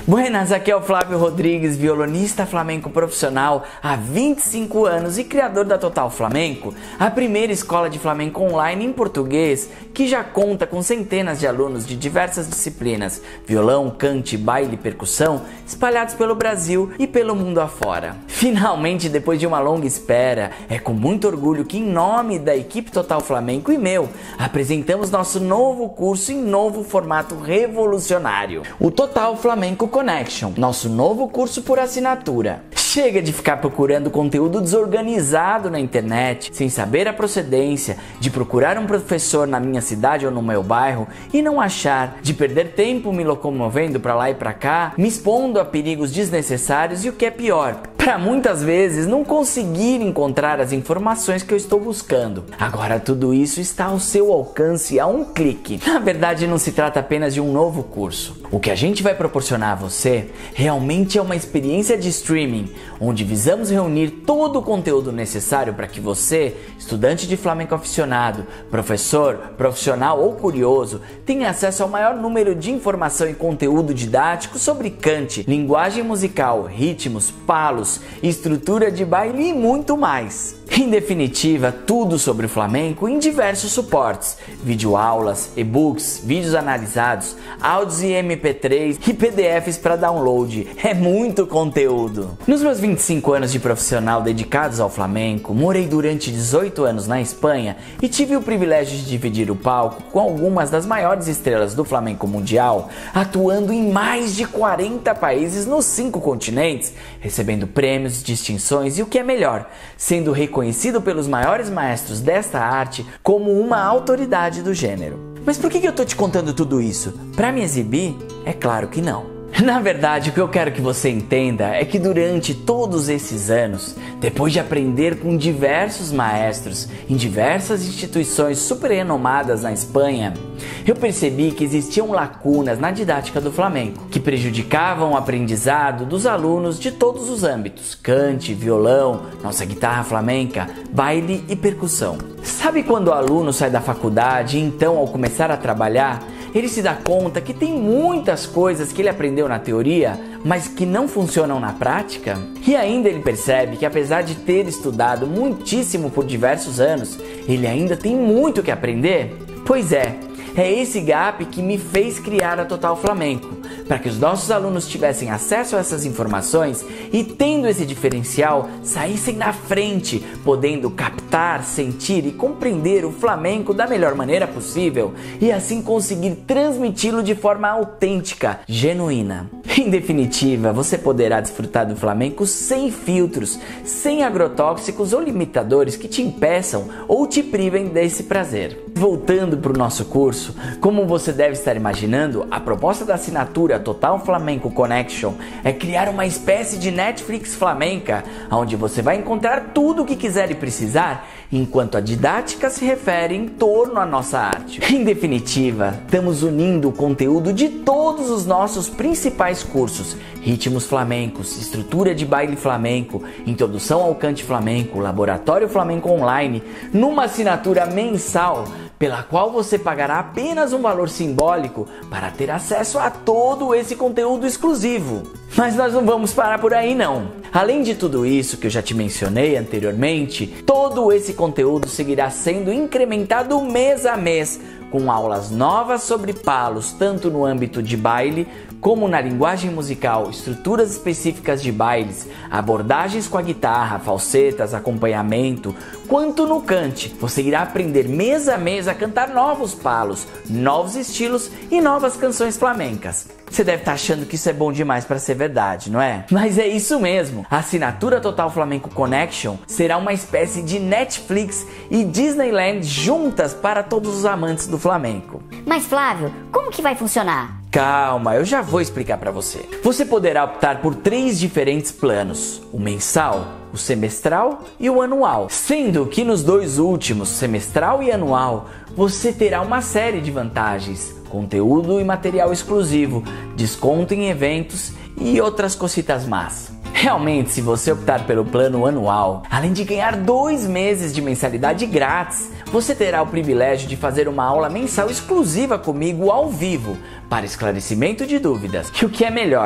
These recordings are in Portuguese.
Buenas, aqui é o Flávio Rodrigues, violonista flamenco profissional há 25 anos e criador da Total Flamenco, a primeira escola de flamenco online em português que já conta com centenas de alunos de diversas disciplinas, violão, cante, baile e percussão, espalhados pelo Brasil e pelo mundo afora. Finalmente, depois de uma longa espera, é com muito orgulho que, em nome da equipe Total Flamenco e meu, apresentamos nosso novo curso em novo formato revolucionário, o Total Flamenco Connection, nosso novo curso por assinatura. Chega de ficar procurando conteúdo desorganizado na internet, sem saber a procedência, de procurar um professor na minha cidade ou no meu bairro e não achar, de perder tempo me locomovendo para lá e para cá, me expondo a perigos desnecessários e o que é pior, para muitas vezes não conseguir encontrar as informações que eu estou buscando. Agora tudo isso está ao seu alcance a um clique. Na verdade, não se trata apenas de um novo curso. O que a gente vai proporcionar a você realmente é uma experiência de streaming, onde visamos reunir todo o conteúdo necessário para que você, estudante de flamenco aficionado, professor, profissional ou curioso, tenha acesso ao maior número de informação e conteúdo didático sobre cante, linguagem musical, ritmos, palos, estrutura de baile e muito mais. Em definitiva, tudo sobre o flamenco em diversos suportes, videoaulas, e-books, vídeos analisados, áudios em MP3 e PDFs para download. É muito conteúdo! Nos meus 25 anos de profissional dedicados ao flamenco, morei durante 18 anos na Espanha e tive o privilégio de dividir o palco com algumas das maiores estrelas do flamenco mundial, atuando em mais de 40 países nos 5 continentes, recebendo prêmios, distinções e o que é melhor, sendo reconhecido pelos maiores maestros desta arte como uma autoridade do gênero. Mas por que eu tô te contando tudo isso? Pra me exibir? É claro que não. Na verdade, o que eu quero que você entenda é que durante todos esses anos, depois de aprender com diversos maestros em diversas instituições super renomadas na Espanha, eu percebi que existiam lacunas na didática do flamenco, que prejudicavam o aprendizado dos alunos de todos os âmbitos: cante, violão, nossa guitarra flamenca, baile e percussão. Sabe quando o aluno sai da faculdade e então, ao começar a trabalhar, ele se dá conta que tem muitas coisas que ele aprendeu na teoria, mas que não funcionam na prática? E ainda ele percebe que, apesar de ter estudado muitíssimo por diversos anos, ele ainda tem muito que aprender? Pois é esse gap que me fez criar a Total Flamenco, para que os nossos alunos tivessem acesso a essas informações e, tendo esse diferencial, saíssem na frente, podendo captar, sentir e compreender o flamenco da melhor maneira possível e assim conseguir transmiti-lo de forma autêntica, genuína. Em definitiva, você poderá desfrutar do flamenco sem filtros, sem agrotóxicos ou limitadores que te impeçam ou te privem desse prazer. Voltando para o nosso curso, como você deve estar imaginando, a proposta da assinatura Total Flamenco Connection é criar uma espécie de Netflix flamenca, onde você vai encontrar tudo o que quiser e precisar, enquanto a didática se refere em torno à nossa arte. Em definitiva, estamos unindo o conteúdo de todos os nossos principais cursos: ritmos flamencos, estrutura de baile flamenco, introdução ao cante flamenco, laboratório flamenco online, numa assinatura mensal, pela qual você pagará apenas um valor simbólico para ter acesso a todo esse conteúdo exclusivo. Mas nós não vamos parar por aí não. Além de tudo isso que eu já te mencionei anteriormente, todo esse conteúdo seguirá sendo incrementado mês a mês, com aulas novas sobre palos, tanto no âmbito de baile, como na linguagem musical, estruturas específicas de bailes, abordagens com a guitarra, falsetas, acompanhamento, quanto no cante. Você irá aprender mês a mês a cantar novos palos, novos estilos e novas canções flamencas. Você deve estar achando que isso é bom demais para ser verdade, não é? Mas é isso mesmo. A assinatura Total Flamenco Connection será uma espécie de Netflix e Disneyland juntas para todos os amantes do flamenco. Mas Flávio, como que vai funcionar? Calma, eu já vou explicar para você. Você poderá optar por 3 diferentes planos: o mensal, o semestral e o anual. Sendo que nos 2 últimos, semestral e anual, você terá uma série de vantagens: conteúdo e material exclusivo, desconto em eventos e outras cositas más. Realmente, se você optar pelo plano anual, além de ganhar 2 meses de mensalidade grátis, você terá o privilégio de fazer uma aula mensal exclusiva comigo ao vivo, para esclarecimento de dúvidas. E o que é melhor,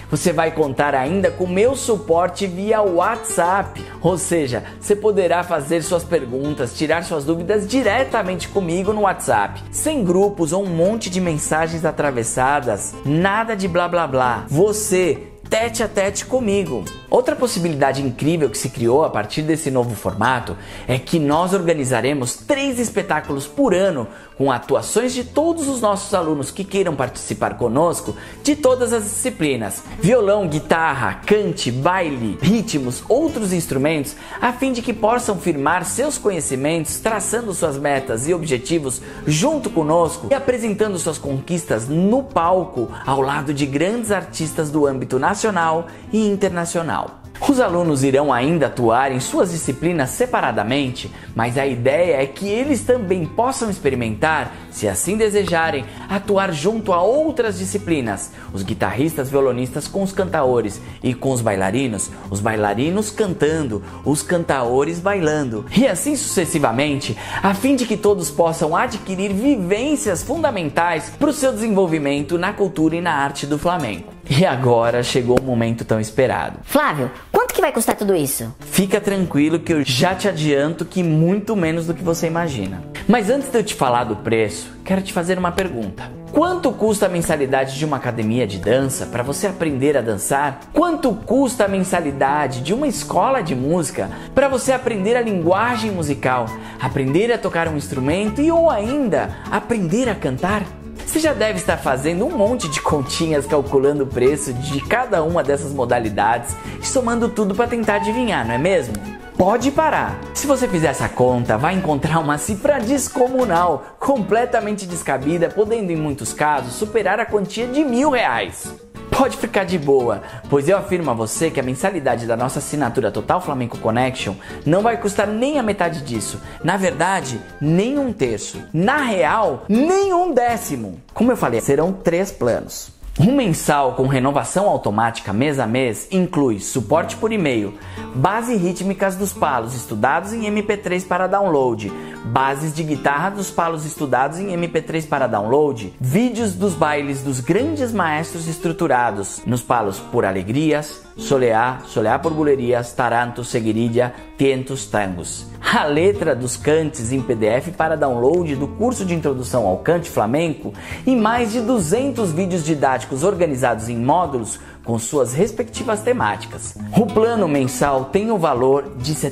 Você vai contar ainda com meu suporte via WhatsApp, ou seja, você poderá fazer suas perguntas, tirar suas dúvidas diretamente comigo no WhatsApp, sem grupos ou um monte de mensagens atravessadas, nada de blá blá blá. Você tete a tete comigo. Outra possibilidade incrível que se criou a partir desse novo formato é que nós organizaremos 3 espetáculos por ano com atuações de todos os nossos alunos que queiram participar conosco de todas as disciplinas: violão, guitarra, cante, baile, ritmos, outros instrumentos, a fim de que possam firmar seus conhecimentos, traçando suas metas e objetivos junto conosco e apresentando suas conquistas no palco ao lado de grandes artistas do âmbito nacional e internacional. Os alunos irão ainda atuar em suas disciplinas separadamente, mas a ideia é que eles também possam experimentar, se assim desejarem, atuar junto a outras disciplinas. Os guitarristas, violonistas com os cantaores e com os bailarinos cantando, os cantaores bailando, e assim sucessivamente, a fim de que todos possam adquirir vivências fundamentais para o seu desenvolvimento na cultura e na arte do flamenco. E agora chegou o momento tão esperado. Flávio, quanto que vai custar tudo isso? Fica tranquilo que eu já te adianto que muito menos do que você imagina. Mas antes de eu te falar do preço, quero te fazer uma pergunta. Quanto custa a mensalidade de uma academia de dança para você aprender a dançar? Quanto custa a mensalidade de uma escola de música para você aprender a linguagem musical, aprender a tocar um instrumento e ou ainda aprender a cantar? Você já deve estar fazendo um monte de continhas calculando o preço de cada uma dessas modalidades e somando tudo para tentar adivinhar, não é mesmo? Pode parar! Se você fizer essa conta, vai encontrar uma cifra descomunal, completamente descabida, podendo em muitos casos superar a quantia de R$1.000. Pode ficar de boa, pois eu afirmo a você que a mensalidade da nossa assinatura Total Flamenco Connection não vai custar nem a metade disso. Na verdade, nem 1/3. Na real, nem 1/10. Como eu falei, serão 3 planos. Um mensal com renovação automática mês a mês inclui suporte por e-mail, base rítmicas dos palos estudados em MP3 para download, bases de guitarra dos palos estudados em MP3 para download, vídeos dos bailes dos grandes maestros estruturados nos palos por alegrias, soleá, soleá por bulerias, taranto, seguiridia, tientos, tangos. A letra dos cantes em PDF para download do curso de introdução ao cante flamenco e mais de 200 vídeos didáticos organizados em módulos com suas respectivas temáticas. O plano mensal tem o valor de R$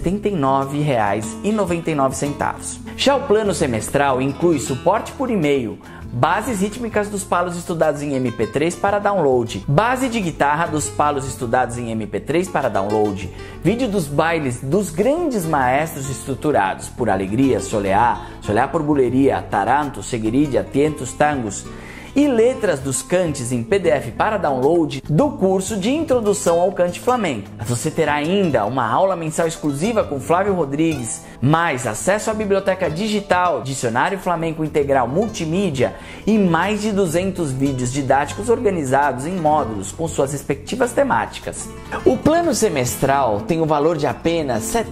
79,99. Já o plano semestral inclui suporte por e-mail, bases rítmicas dos palos estudados em MP3 para download, base de guitarra dos palos estudados em MP3 para download, vídeo dos bailes dos grandes maestros estruturados por alegria, soleá, soleá por buleria, taranto, seguiridia, tientos, tangos, e letras dos cantes em PDF para download do curso de introdução ao cante flamenco. Você terá ainda uma aula mensal exclusiva com Flávio Rodrigues, mais acesso à biblioteca digital, dicionário flamenco integral multimídia e mais de 200 vídeos didáticos organizados em módulos com suas respectivas temáticas. O plano semestral tem o valor de apenas R$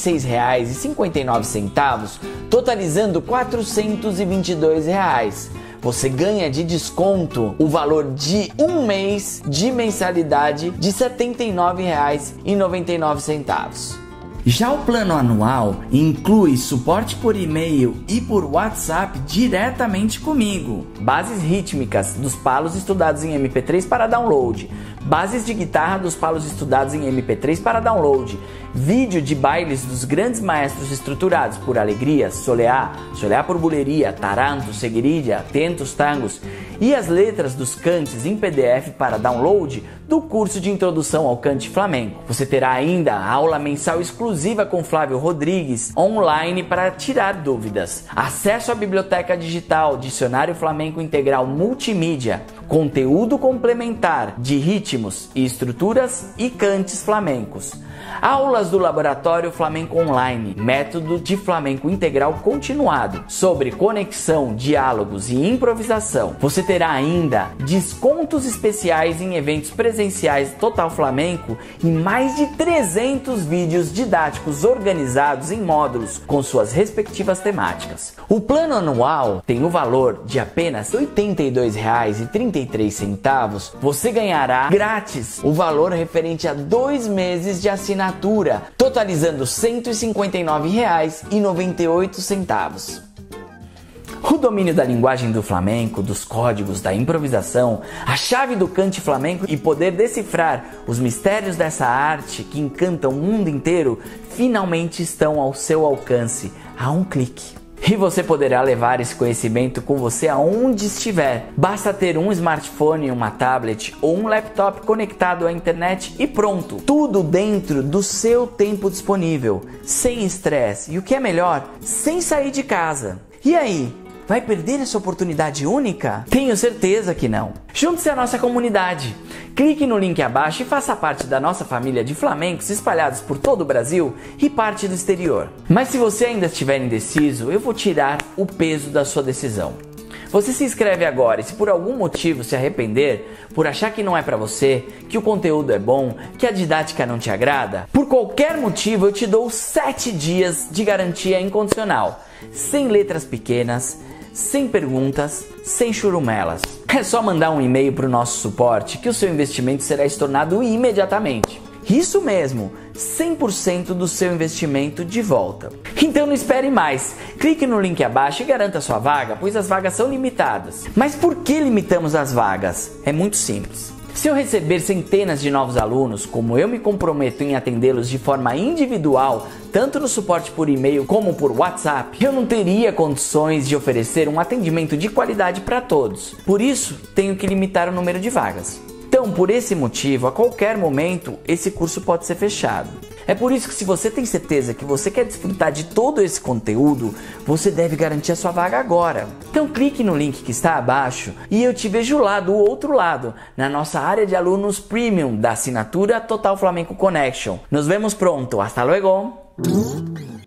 76,59, totalizando R$ 422. Você ganha de desconto o valor de um mês de mensalidade de R$ 79,99. Já o plano anual inclui suporte por e-mail e por WhatsApp diretamente comigo, bases rítmicas dos palos estudados em MP3 para download, bases de guitarra dos palos estudados em MP3 para download, vídeo de bailes dos grandes maestros estruturados por alegria, soleá, soleá por buleria, taranto, seguiridia, tentos, tangos e as letras dos cantes em PDF para download do curso de introdução ao cante flamenco. Você terá ainda a aula mensal exclusiva com Flávio Rodrigues online para tirar dúvidas, acesso à biblioteca digital, dicionário flamenco integral multimídia, conteúdo complementar de ritmos e estruturas e cantes flamencos, aulas do Laboratório Flamenco Online, método de flamenco integral continuado, sobre conexão, diálogos e improvisação. Você terá ainda descontos especiais em eventos presenciais Total Flamenco e mais de 300 vídeos didáticos organizados em módulos com suas respectivas temáticas. O plano anual tem o valor de apenas R$ 82,33 33 centavos, você ganhará grátis o valor referente a 2 meses de assinatura, totalizando R$ 159,98. O domínio da linguagem do flamenco, dos códigos, da improvisação, a chave do cante flamenco e poder decifrar os mistérios dessa arte que encanta o mundo inteiro finalmente estão ao seu alcance, a um clique. E você poderá levar esse conhecimento com você aonde estiver. Basta ter um smartphone, uma tablet ou um laptop conectado à internet e pronto. Tudo dentro do seu tempo disponível, sem estresse e o que é melhor, sem sair de casa. E aí? Vai perder essa oportunidade única? Tenho certeza que não. Junte-se à nossa comunidade. Clique no link abaixo e faça parte da nossa família de flamencos espalhados por todo o Brasil e parte do exterior. Mas se você ainda estiver indeciso, eu vou tirar o peso da sua decisão. Você se inscreve agora e se por algum motivo se arrepender, por achar que não é pra você, que o conteúdo é bom, que a didática não te agrada, por qualquer motivo eu te dou 7 dias de garantia incondicional, sem letras pequenas, sem perguntas, sem churumelas. É só mandar um e-mail para o nosso suporte que o seu investimento será estornado imediatamente. Isso mesmo, 100% do seu investimento de volta. Então não espere mais, clique no link abaixo e garanta sua vaga, pois as vagas são limitadas. Mas por que limitamos as vagas? É muito simples. Se eu receber centenas de novos alunos, como eu me comprometo em atendê-los de forma individual, tanto no suporte por e-mail como por WhatsApp, eu não teria condições de oferecer um atendimento de qualidade para todos. Por isso, tenho que limitar o número de vagas. Então, por esse motivo, a qualquer momento, esse curso pode ser fechado. É por isso que se você tem certeza que você quer desfrutar de todo esse conteúdo, você deve garantir a sua vaga agora. Então clique no link que está abaixo e eu te vejo lá do outro lado, na nossa área de alunos Premium da assinatura Total Flamenco Connection. Nos vemos pronto. Hasta luego!